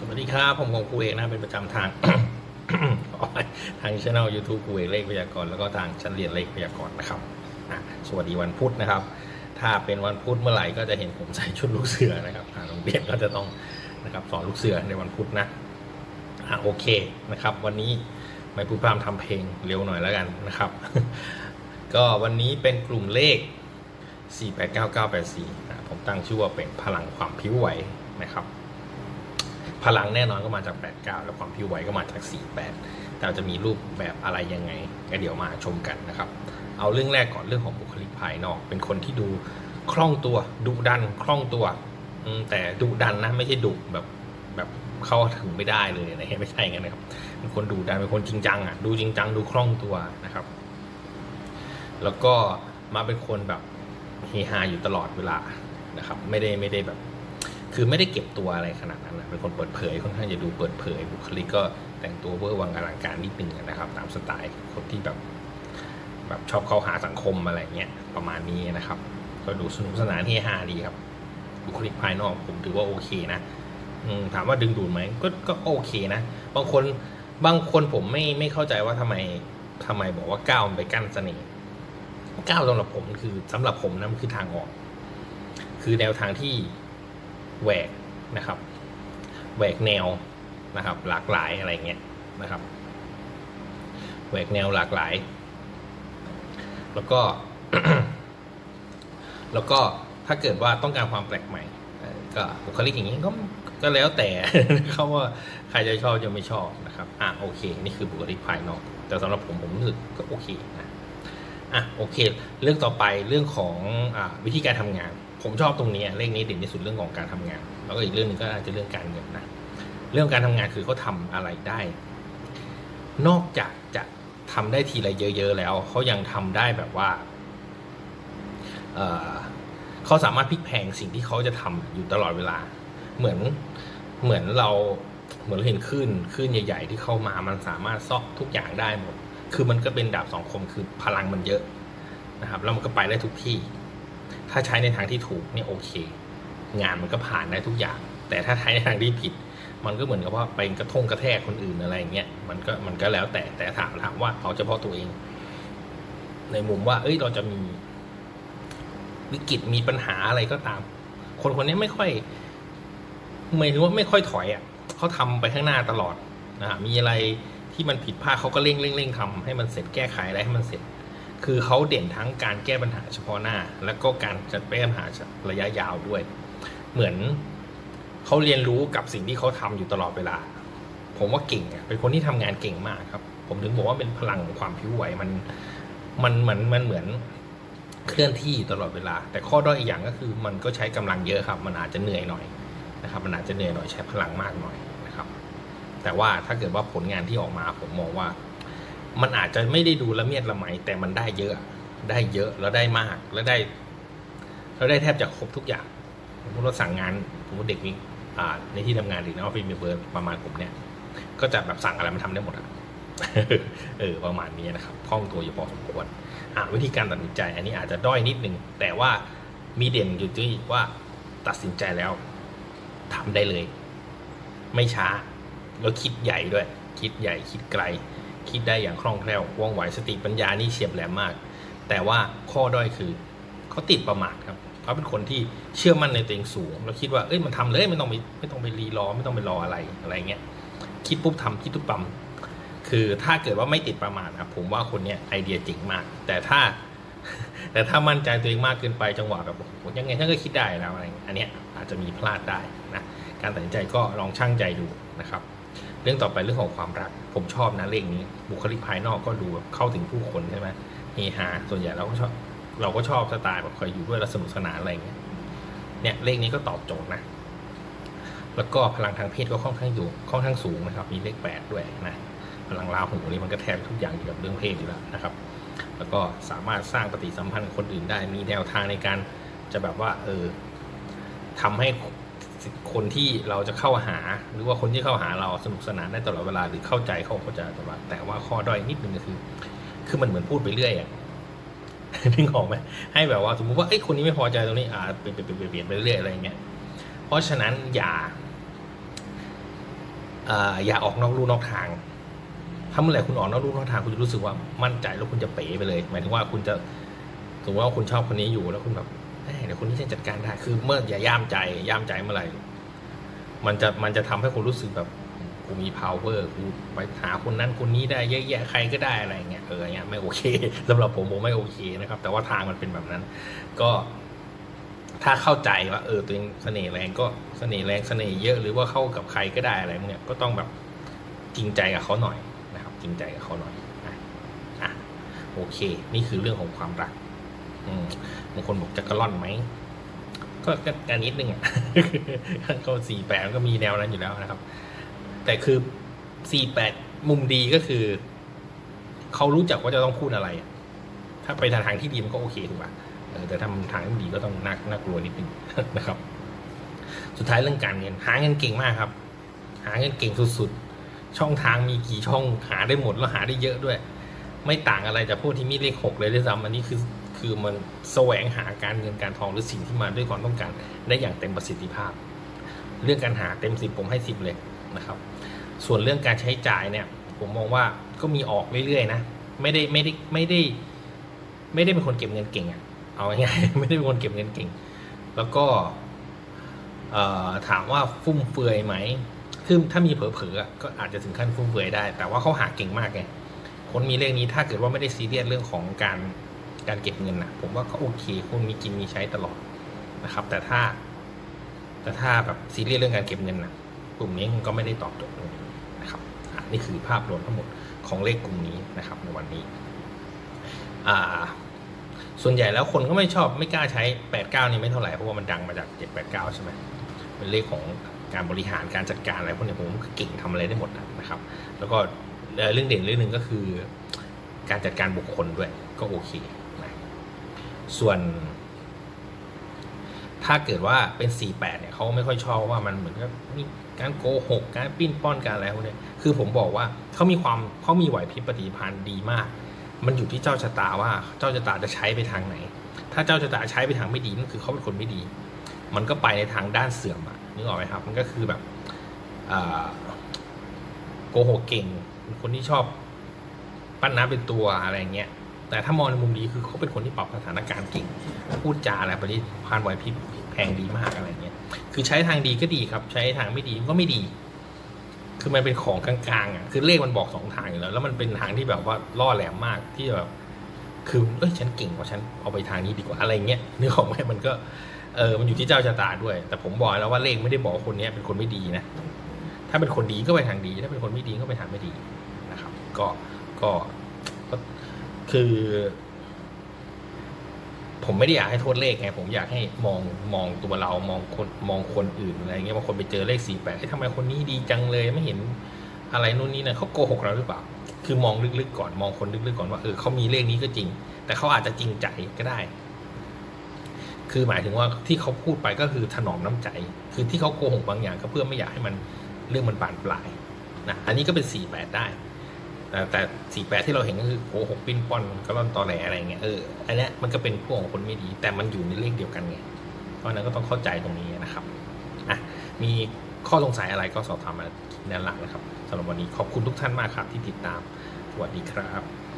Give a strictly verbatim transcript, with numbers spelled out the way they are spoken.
วัสดีครับผมของครูเอกนะเป็นประจำทาง ทางช่อง ยูทูบ ครูเอกเลขพยากรณ์แล้วก็ทางชั้นเรียนเลขพยากรณ์นะครับสวัสดีวันพุธนะครับถ้าเป็นวันพุธเมื่อไหร่ก็จะเห็นผมใส่ชุดลูกเสือนะครับทางโรงเรียนก็จะต้องนะครับสอนลูกเสือในวันพุธนะอ่ะโอเคนะครับวันนี้ไม่พูดพร่ำทำเพลงเร็วหน่อยแล้วกันนะครับ ก็วันนี้เป็นกลุ่มเลขสี่ แปด เก้า เก้า แปด สี่ผมตั้งชื่อว่าเป็นพลังความผิวไหวนะครับพลังแน่นอนก็มาจากแปด เก้าแล้วความผิวไหวก็มาจากสี่ แปดแต่จะมีรูปแบบอะไรยังไงก็เดี๋ยวมาชมกันนะครับเอาเรื่องแรกก่อนเรื่องของบุคลิกภายนอกเป็นคนที่ดูคล่องตัวดุดันคล่องตัวแต่ดุดันนะไม่ใช่ดุแบบแบบเข้าถึงไม่ได้เลยนะไม่ใช่กันนะครับเป็นคนดุดันเป็นคนจริงจังอ่ะดูจริงจังดูคล่องตัวนะครับแล้วก็มาเป็นคนแบบเฮฮาอยู่ตลอดเวลานะครับไม่ได้ไม่ได้แบบคือไม่ได้เก็บตัวอะไรขนาดนั้นนะเป็นคนเปิดเผยค่อนข้างจะดูเปิดเผยบุคลิกก็แต่งตัวเวอร์วังอลังการนิดนึงนะครับตามสไตล์คนที่แบบแบบชอบเข้าหาสังคมอะไรเงี้ยประมาณนี้นะครับก็ดูสนุกสนานเฮฮาดีครับบุคลิกภายนอกผมถือว่าโอเคนะถามว่าดึงดูดไหมก็ก็โอเคนะบางคนบางคนผมไม่ไม่เข้าใจว่าทำไมทำไมบอกว่าก้าวมันไปกั้นเสน่ห์ก้าวสำหรับผมคือสำหรับผมนะมันคือทางออกคือแนวทางที่แหวกนะครับแหวกแนวนะครับหลากหลายอะไรเงี้ยนะครับแหวกแนวหลากหลายแล้วก็ แล้วก็ถ้าเกิดว่าต้องการความแปลกใหม่ก็บุคลิกอย่างนี้ก็ก็แล้วแต่เขาว่าใครจะชอบจะไม่ชอบนะครับอ่ะโอเคนี่คือบุคลิกภายนอกแต่สำหรับผมผมรู้สึกก็โอเคนะอ่ะโอเคเรื่องต่อไปเรื่องของอ่าวิธีการทำงานผมชอบตรงนี้เลขนี้เด่นที่สุดเรื่องของการทำงานแล้วก็อีกเรื่องนึงก็อาจจะเรื่องการเงินนะเรื่องการทำงานคือเขาทำอะไรได้นอกจากจะทำได้ทีละเยอะๆแล้วเขายังทำได้แบบว่าเออเขาสามารถพลิกแพลงสิ่งที่เขาจะทำอยู่ตลอดเวลาเหมือนเหมือนเราเหมือนเห็นคลื่นคลื่นใหญ่ๆที่เข้ามามันสามารถซอกทุกอย่างได้หมดคือมันก็เป็นดาบสองคมคือพลังมันเยอะนะครับแล้วมันก็ไปได้ทุกที่ถ้าใช้ในทางที่ถูกเนี่ยโอเคงานมันก็ผ่านได้ทุกอย่างแต่ถ้าใช้ในทางที่ผิดมันก็เหมือนกับว่าไปกระทงกระแทกคนอื่นอะไรเงี้ยมันก็มันก็แล้วแต่แต่ถามถามว่าเอาเฉพาะตัวเองในมุมว่าเอ้ยเราจะมีวิกฤตมีปัญหาอะไรก็ตามคนคนนี้ไม่ค่อยไม่รู้ว่าไม่ค่อยถอยอ่ะเขาทำไปข้างหน้าตลอดนะมีอะไรที่มันผิดพลาดเขาก็เร่งเร่งเร่งทำให้มันเสร็จแก้ไขอะไรให้มันเสร็จคือเขาเด่นทั้งการแก้ปัญหาเฉพาะหน้าและก็การจัดแก้ปัญหาระยะยาวด้วยเหมือนเขาเรียนรู้กับสิ่งที่เขาทำอยู่ตลอดเวลาผมว่าเก่งอ่ะเป็นคนที่ทำงานเก่งมากครับผมถึงบอกว่าเป็นพลังของความผิวไหวมันมันเหมือนมันเหมือนเคลื่อนที่ตลอดเวลาแต่ข้อด้อยอีกอย่างก็คือมันก็ใช้กำลังเยอะครับมันอาจจะเหนื่อยหน่อยนะครับมันอาจจะเหนื่อยหน่อยใช้พลังมากหน่อยนะครับแต่ว่าถ้าเกิดว่าผลงานที่ออกมาผมมองว่ามันอาจจะไม่ได้ดูละเมียดละไมแต่มันได้เยอะได้เยอะแล้วได้มากแล้วได้แล้วได้แทบจะครบทุกอย่างสมมติเราสั่งงานสมมติเด็กมีในที่ทำงานหรือในออฟฟิศมีเบอร์ประมาณผมเนี่ยก็จะแบบสั่งอะไรมันทำได้หมดอะ เออประมาณนี้นะครับคล่องตัวอยู่พอสมควรอ่าวิธีการตัดสินใจอันนี้อาจจะด้อยนิดนึงแต่ว่ามีเด่นอยู่ที่ว่าตัดสินใจแล้วทำได้เลยไม่ช้าแล้วคิดใหญ่ด้วยคิดใหญ่คิดไกลคิดได้อย่างคล่องแคล่วว่องไวสติปัญญานี่เฉียบแหลมมากแต่ว่าข้อด้อยคือเขาติดประมาทครับเขาเป็นคนที่เชื่อมั่นในตัวเองสูงแล้วคิดว่าเอ้ยมันทำเลยไม่ต้องไปไม่ต้องไปรีรอไม่ต้องไปรออะไรอะไรเงี้ยคิดปุ๊บทำคิดปุ๊บปั๊มคือถ้าเกิดว่าไม่ติดประมาทครับผมว่าคนเนี้ยไอเดียจริงมากแต่ถ้าแต่ถ้ามั่นใจตัวเองมากเกินไปจังหวะแบบยังไงท่านก็คิดได้แล้วอะไรอันเนี้ยอาจจะมีพลาดได้นะการตัดสินใจก็ลองชั่งใจดูนะครับเรื่องต่อไปเรื่องของความรักผมชอบนะเลขนี้บุคลิกภายนอกก็ดูเข้าถึงผู้คนใช่ไหมเฮฮาส่วนใหญ่เราก็ชอบเราก็ชอบสไตล์แบบคอยอยู่ด้วยแล้วสนุกสนานอะไรเงี้ยเนี่ยเลขนี้ก็ตอบโจทย์นะแล้วก็พลังทางเพศก็ค่อนข้างอยู่ค่อนข้างสูงนะครับมีเลขแปดด้วยนะพลังราหูนี่มันก็แทบทุกอย่างเกี่ยวกับเรื่องเพศอยู่แล้วนะครับแล้วก็สามารถสร้างปฏิสัมพันธ์กับคนอื่นได้มีแนวทางในการจะแบบว่าเออทำให้คนที่เราจะเข้าหาหรือว่าคนที่เข้าหาเราสนุกสนานได้ตลอดเวลาหรือเข้าใจเขาเข้าใจตลอดแต่ว่าข้อด้อยนิดนึงก็คือคือมันเหมือนพูดไปเรื่อยอ่ะนึกออกไหมให้แบบว่าสมมติว่าไอ้คนนี้ไม่พอใจตรงนี้อ่าเปลี่ยนเปลี่ยนเปลี่ยนไปเรื่อยอะไรเงี้ยเพราะฉะนั้นอย่าอย่าออกนอกลู่นอกทางถ้าเมื่อไหร่คุณออกนอกลู่นอกทางคุณจะรู้สึกว่ามั่นใจแล้วคุณจะเป๋ไปเลยหมายถึงว่าคุณจะสมมติว่าคุณชอบคนนี้อยู่แล้วคุณแบบเดี๋ยวคนนี้จะจัดการได้คือเมื่ออย่าย่ามใจย่ามใจเมื่อไหร่มันจะมันจะทำให้คุณรู้สึกแบบกูมี power กูไปหาคนนั้นคนนี้ได้เยอะแยะใครก็ได้อะไรเงี้ยเออเงี้ยไม่โอเคสำหรับผมผมไม่โอเคนะครับแต่ว่าทางมันเป็นแบบนั้นก็ถ้าเข้าใจว่าเออตัวเองเสน่ห์แรงก็เสน่ห์แรงเสน่ห์เยอะหรือว่าเข้ากับใครก็ได้อะไรเงี้ยก็ต้องแบบจริงใจกับเขาหน่อยนะครับจริงใจกับเขาหน่อยอ่ะอ่ะโอเคนี่คือเรื่องของความรักอืมบางคนบอกจะกระล่อนไหมก็การนิดนึงอ่ะก็สี่แปดก็มีแนวนั้นอยู่แล้วนะครับแต่คือสี่แปดมุมดีก็คือเขารู้จักว่าจะต้องพูดอะไรถ้าไปทางที่ดีมันก็โอเคถูกป่ะแต่ถ้าทางที่ดีก็ต้องน่าน่ากลัวนิดนึงนะครับสุดท้ายเรื่องการเงินหาเงินเก่งมากครับหาเงินเก่งสุดๆช่องทางมีกี่ช่องหาได้หมดแล้วหาได้เยอะด้วยไม่ต่างอะไรจากพวกที่มีเลขหกเลยด้วยซ้ำอันนี้คือคือมันแสวงหาการเงินการทองหรือสิ่งที่มาด้วยความต้องการได้อย่างเต็มประสิทธิภาพเรื่องการหาเต็มสิบผมให้สิบเลยนะครับส่วนเรื่องการใช้จ่ายเนี่ยผมมองว่าก็มีออกเรื่อยๆนะไม่ได้ไม่ได้ไม่ได้ไม่ได้เป็นคนเก็บเงินเก่งอ่ะเอาง่ายๆไม่ได้เป็นคนเก็บเงินเก่งแล้วก็ถามว่าฟุ่มเฟือยไหมคือถ้ามีเผลอๆก็อาจจะถึงขั้นฟุ่มเฟือยได้แต่ว่าเขาหาเก่งมากไงคนมีเลขนี้ถ้าเกิดว่าไม่ได้ซีเรียสเรื่องของการการเก็บเงินนะผมว่าก็โอเคคุณมีกินมีใช้ตลอดนะครับแต่ถ้าแต่ถ้าแบบซีเรียสเรื่องการเก็บเงินนะกลุ่มนี้มันก็ไม่ได้ตอบโจทย์นะครับนี่คือภาพรวมทั้งหมดของเลขกลุ่มนี้นะครับในวันนี้อ่าส่วนใหญ่แล้วคนก็ไม่ชอบไม่กล้าใช้แปด เก้านี่ไม่เท่าไหร่เพราะว่ามันดังมาจากเจ็ด แปด เก้าใช่ไหมเป็นเลขของการบริหารการจัดการอะไรพวกนี้ผมเก่งทำอะไรได้หมดนะครับแล้วก็เรื่องเด่นเรื่องหนึ่งก็คือการจัดการบุคคลด้วยก็โอเคนะส่วนถ้าเกิดว่าเป็นสี่แปดเนี่ยเขาไม่ค่อยชอบว่ามันเหมือนกับมีการโกหกการปิ้นป้อนการอะไรพวกนี้คือผมบอกว่าเขามีความเขามีไหวพริบปฏิภาณดีมากมันอยู่ที่เจ้าชะตาว่าเจ้าชะตาจะใช้ไปทางไหนถ้าเจ้าชะตาใช้ไปทางไม่ดีนั่นคือเขาเป็นคนไม่ดีมันก็ไปในทางด้านเสื่อมอ่ะนึกออกไหมครับมันก็คือแบบโกหกเก่งเป็นคนที่ชอบปั้นน้ำเป็นตัวอะไรเงี้ยแต่ถ้ามองในมุมดีคือเขาเป็นคนที่ปรับสถานการณ์เก่งพูดจาอะไรปฏิภาณไหวพริบแพงดีมากอะไรเงี้ยคือใช้ทางดีก็ดีครับใช้ทางไม่ดีก็ไม่ดีคือมันเป็นของกลางๆอ่ะคือเลขมันบอกสองทางอยู่แล้วแล้วมันเป็นทางที่แบบว่าล่อแหลมมากที่แบบคือเอ้ยฉันเก่งกว่าฉันเอาไปทางนี้ดีกว่าอะไรเงี้ยนึกออกไหมมันก็เออมันอยู่ที่เจ้าชะตาด้วยแต่ผมบอกแล้วว่าเลขไม่ได้บอกคนนี้เป็นคนไม่ดีนะถ้าเป็นคนดีก็ไปทางดีถ้าเป็นคนไม่ดีก็ไปทางไม่ดีนะครับก็ก็คือผมไม่ได้อยากให้โทษเลขไงผมอยากให้มองมองตัวเรามองคนมองคนอื่นอะไรเงี้ยบางคนไปเจอเลขสี่แปดทำไมคนนี้ดีจังเลยไม่เห็นอะไรนู่นนี่นะเขาโกหกเราหรือเปล่าคือมองลึกๆก่อนมองคนลึกๆก่อนว่าเออเขามีเลขนี้ก็จริงแต่เขาอาจจะจริงใจก็ได้คือหมายถึงว่าที่เขาพูดไปก็คือถนอมน้ำใจคือที่เขาโกหกบางอย่างก็เพื่อไม่อยากให้มันเรื่องมันบานปลายนะอันนี้ก็เป็นสี่แปดได้แต่แต่สี่แปดที่เราเห็นก็คือโกหกปิ้นป้อนก็ร่อนตอแหลอะไรเงี้ยเอออันนี้มันก็เป็นพวกของคนไม่ดีแต่มันอยู่ในเลขเดียวกันไงเพราะนั้นก็ต้องเข้าใจตรงนี้นะครับอ่ะมีข้อสงสัยอะไรก็สอบถามมาด้านหลังนะครับสำหรับวันนี้ขอบคุณทุกท่านมากครับที่ติดตามสวัสดีครับ